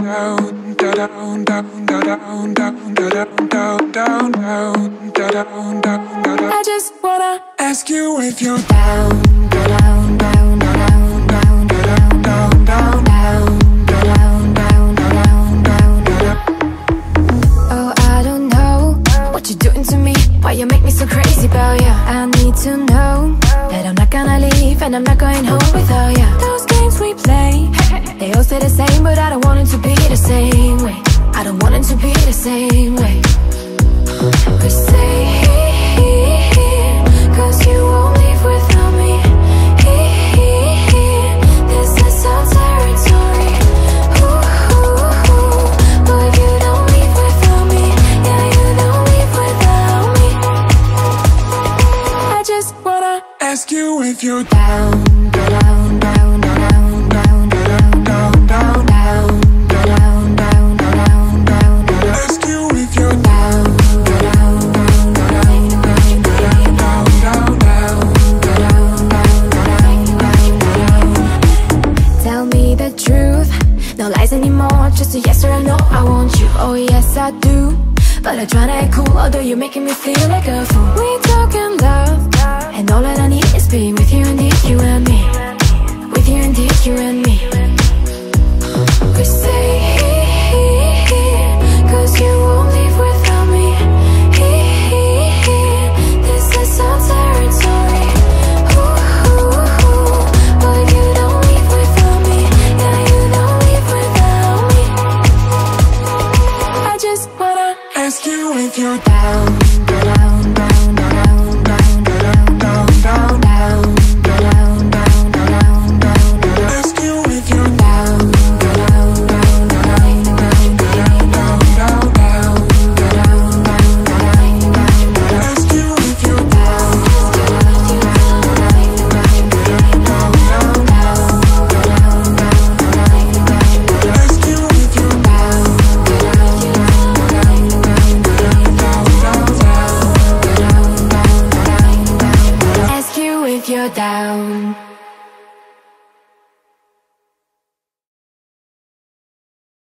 I just wanna ask you if you're down, down, down, down, down, down, down, down, down, down, down, down, down. Oh, I don't know what you're doing to me, why you make me so crazy about you. I need to know that I'm not gonna leave and I'm not going home without you. Those games we play, they all stay the same, but I don't want it to be the same way. I don't want it to be the same way. We stay here, 'cause you won't leave without me. This is our territory. But you don't leave without me. Yeah, you don't leave without me. I just wanna ask you if you're down, down, down, down, down, down, down, down, down, down, down, down, down, down. Ask you if you're down. Tell me the truth, no lies anymore, just a yes or a no, I want you. Oh yes I do, but I try to act cool, although you're making me feel like a fool. We talking love, and all that I need is being with you indeed, you and me. With you indeed, you and me. We stay here, 'cause you won't leave without me. This is our territory. But you don't leave without me. Yeah, you don't leave without me. I just wanna ask you if you're down.